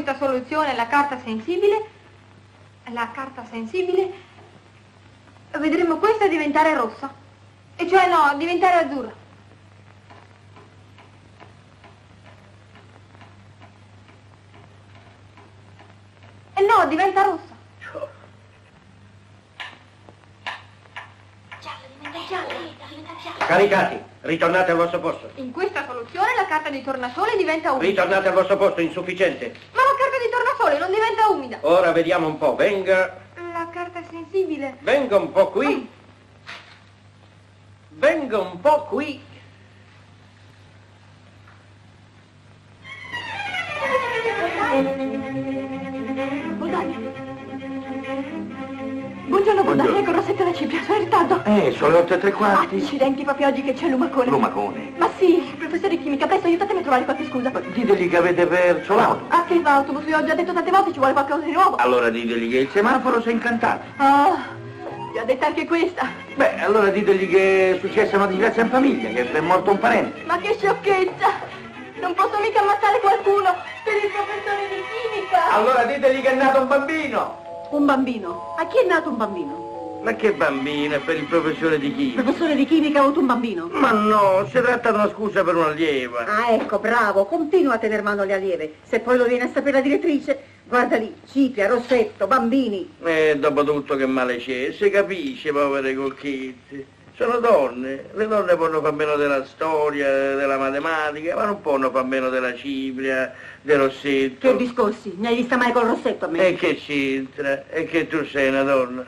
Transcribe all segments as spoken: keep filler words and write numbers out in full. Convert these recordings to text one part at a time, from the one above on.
questa soluzione la carta sensibile, la carta sensibile, vedremo questa diventare rossa, e cioè no, diventare azzurra. E no, diventa rossa. Giallo, diventa giallo, diventa giallo. Caricati, ritornate al vostro posto. In questa soluzione la carta di tornasole diventa umida. Ritornate al vostro posto, insufficiente. Ma la carta di tornasole non diventa umida. Ora vediamo un po', venga. La carta sensibile. Venga un po' qui. Venga un po' qui. Bodani. Buongiorno, Bodani, ecco Rossetto la cipria, sono in ritardo. Eh, sono le otto e tre quarti. Accidenti, proprio oggi che c'è l'umacone. L'umacone? Ma sì, professore di chimica, presto aiutatemi a trovare qualche scusa. Ma ditegli che avete perso l'autobus. Ah, che autobus? Vi ho già detto tante volte, ci vuole qualcosa di nuovo. Allora ditegli che il semaforo si è incantato. Ah, vi ho detto anche questa. Beh, allora ditegli che è successa una disgrazia in famiglia, che è morto un parente. Ma che sciocchezza! Non posso mica ammazzare qualcuno per il professore di chimica! Allora ditegli che è nato un bambino! Un bambino? A chi è nato un bambino? Ma che bambino? È per il professore di Il chimica. professore di chimica ha avuto un bambino? Ma no, si tratta di una scusa per un'allieva. Ah, ecco, bravo, continua a tener mano alle allieve. Se poi lo viene a sapere la direttrice, guarda lì, Cipria, Rossetto, bambini. E dopo tutto che male c'è, si capisce, povere cocchetti. Sono donne, le donne possono far meno della storia, della matematica, ma non possono far meno della Cipria, del Rossetto. Che discorsi? Ne hai vista mai col Rossetto a me? E che c'entra? E che tu sei una donna?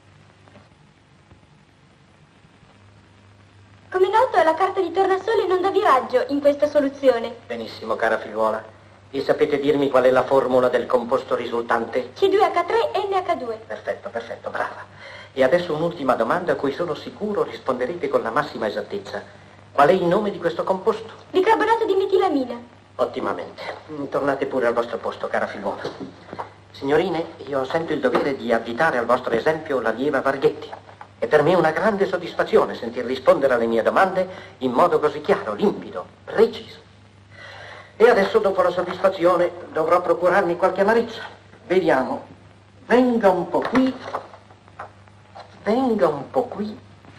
Come noto, la carta di tornasole non dà viraggio in questa soluzione. Benissimo, cara figliuola. E sapete dirmi qual è la formula del composto risultante? C due H tre N H due. Perfetto, perfetto, brava. E adesso un'ultima domanda a cui sono sicuro risponderete con la massima esattezza. Qual è il nome di questo composto? Bicarbonato di metilamina. Ottimamente. Tornate pure al vostro posto, cara figliuola. Signorine, io sento il dovere di additare al vostro esempio l'allieva Varghetti. E per me è una grande soddisfazione sentir rispondere alle mie domande in modo così chiaro, limpido, preciso. E adesso, dopo la soddisfazione, dovrò procurarmi qualche amarezza. Vediamo. Venga un po' qui. Venga un po' qui.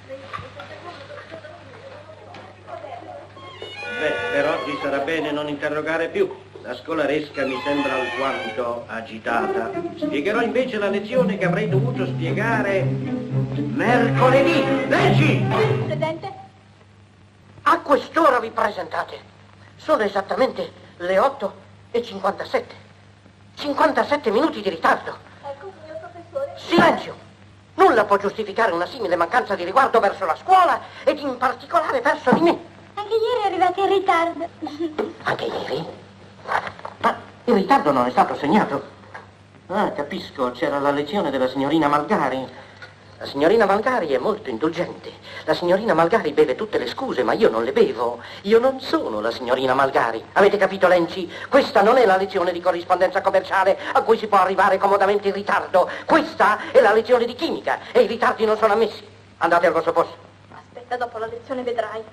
Beh, per oggi sarà bene non interrogare più. La scolaresca mi sembra alquanto agitata. Spiegherò invece la lezione che avrei dovuto spiegare mercoledì. Leggi! Presente? A quest'ora vi presentate. Sono esattamente le otto e cinquantasette. cinquantasette minuti di ritardo. Ecco, signor professore. Silenzio! Nulla può giustificare una simile mancanza di riguardo verso la scuola ed in particolare verso di me. Anche ieri arrivate in ritardo. Anche ieri? Ma il ritardo non è stato segnato. Ah, capisco, c'era la lezione della signorina Malgari. La signorina Malgari è molto indulgente. La signorina Malgari beve tutte le scuse, ma io non le bevo. Io non sono la signorina Malgari. Avete capito, Lenci? Questa non è la lezione di corrispondenza commerciale a cui si può arrivare comodamente in ritardo. Questa è la lezione di chimica e i ritardi non sono ammessi. Andate al vostro posto. Aspetta, dopo la lezione vedrai.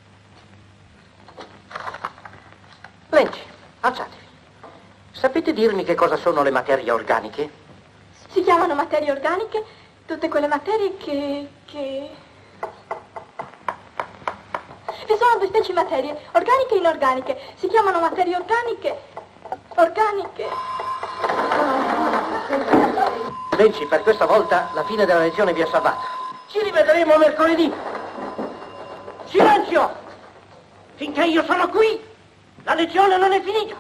Lenci, alzatevi. Sapete dirmi che cosa sono le materie organiche? Si chiamano materie organiche tutte quelle materie che... che... Vi sono due specie di materie, organiche e inorganiche. Si chiamano materie organiche... organiche... Lenci, per questa volta la fine della lezione vi è salvata. Ci rivedremo mercoledì. Silenzio! Finché io sono qui, la lezione non è finita.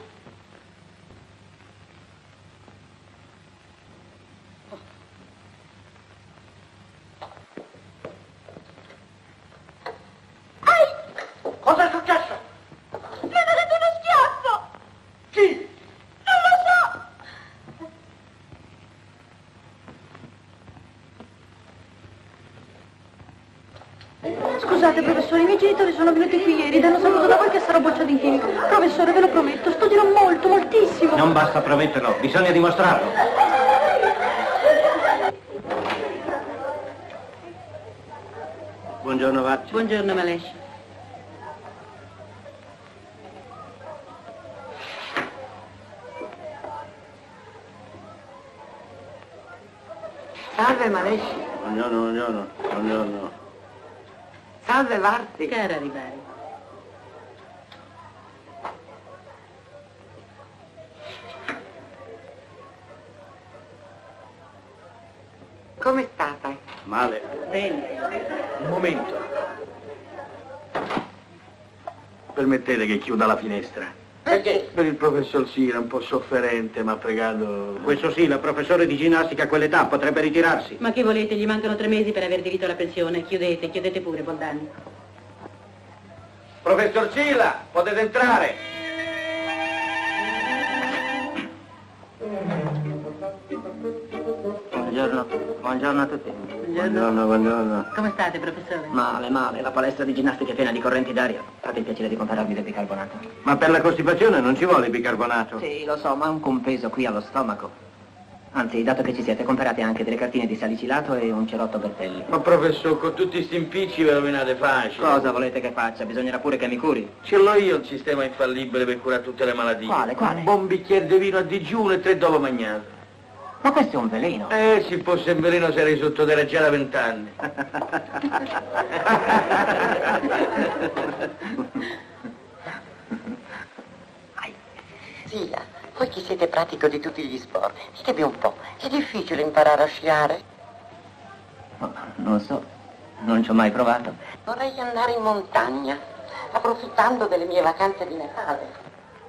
Cosa è successo? Mi hanno dato uno schiaffo! Chi? Non lo so! Scusate, professore, i miei genitori sono venuti qui ieri ed hanno saputo da voi che sarò bocciato in chimica. Professore, ve lo prometto, studierò molto, moltissimo. Non basta prometterlo, bisogna dimostrarlo. Buongiorno, Vacci. Buongiorno, Malesci. Salve Malesci. Buongiorno, buongiorno, buongiorno. Salve Varti. Che era arrivare? Come state? Male. Bene. Un momento. Permettete che chiuda la finestra. Perché? Per il professor Sira, un po' sofferente, mi ha pregato... Questo sì, il professore di ginnastica a quell'età potrebbe ritirarsi. Ma che volete? Gli mancano tre mesi per aver diritto alla pensione. Chiudete, chiudete pure, Boldani. Professor Sila, potete entrare. Buongiorno, buongiorno a tutti. Buongiorno, buongiorno. Come state, professore? Male, male, la palestra di ginnastica è piena di correnti d'aria. Fate il piacere di compararvi del bicarbonato. Ma per la costipazione non ci vuole bicarbonato? Sì, lo so, ma ha un compeso qui allo stomaco. Anzi, dato che ci siete, comperate anche delle cartine di salicilato e un cerotto Bertelli. Ma professor, con tutti sti impicci ve lo venate facile. Cosa volete che faccia? Bisognerà pure che mi curi. Ce l'ho io il sistema infallibile per curare tutte le malattie. Quale, quale? Un buon bicchiere di vino a digiuno e tre dopo mangiato. Ma questo è un veleno. Eh, se fosse un veleno sarei sottoterra già da vent'anni. Zia, voi che siete pratico di tutti gli sport, ditemi un po', è difficile imparare a sciare? Oh, non so, non ci ho mai provato. Vorrei andare in montagna, approfittando delle mie vacanze di Natale.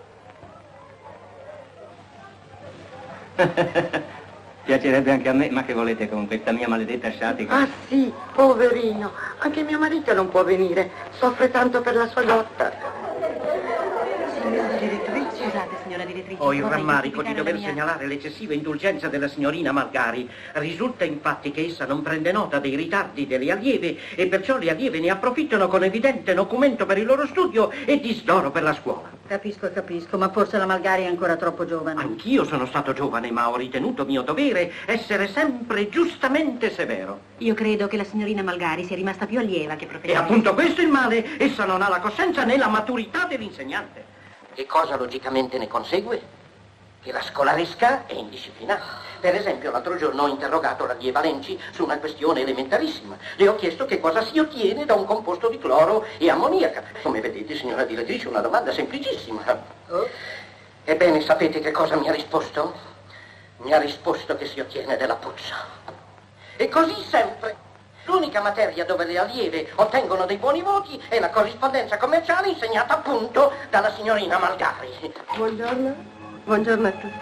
Piacerebbe anche a me, ma che volete con questa mia maledetta sciatica? Ah sì, poverino, anche mio marito non può venire, soffre tanto per la sua lotta. Signora direttrice. Scusate, signora direttrice. Ho il vorrei rammarico di giustificare dover la mia- segnalare l'eccessiva indulgenza della signorina Malgari. Risulta infatti che essa non prende nota dei ritardi delle allieve e perciò le allieve ne approfittano con evidente nocumento per il loro studio e disdoro per la scuola. Capisco, capisco, ma forse la Malgari è ancora troppo giovane. Anch'io sono stato giovane, ma ho ritenuto mio dovere essere sempre giustamente severo. Io credo che la signorina Malgari sia rimasta più allieva che E professoressa. appunto questo è il male. Essa non ha la coscienza né la maturità dell'insegnante. Che cosa logicamente ne consegue? Che la scolaresca è indisciplinata. Per esempio, l'altro giorno ho interrogato l'allieva Lenci su una questione elementarissima. Le ho chiesto che cosa si ottiene da un composto di cloro e ammoniaca. Come vedete, signora direttrice, una domanda semplicissima. Oh? Ebbene, sapete che cosa mi ha risposto? Mi ha risposto che si ottiene della puzza. E così sempre. L'unica materia dove le allieve ottengono dei buoni voti è la corrispondenza commerciale insegnata appunto dalla signorina Malgari. Buongiorno, buongiorno a tutti.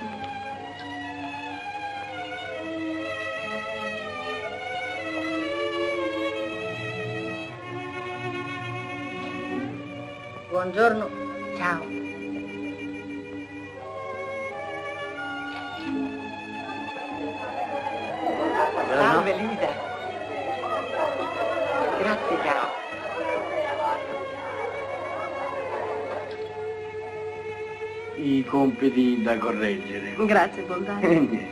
Buongiorno. Ciao. Salve Lisa. Grazie caro. I compiti da correggere. Grazie, Boldani.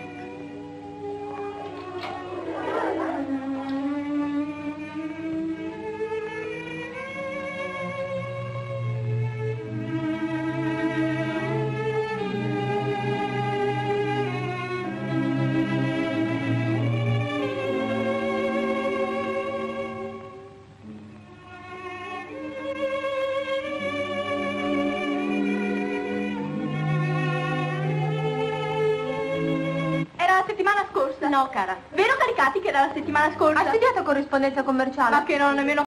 Era la settimana scorsa. No, cara. Vero Caricati che era la settimana scorsa? Ha studiato corrispondenza commerciale? Ma che non ho nemmeno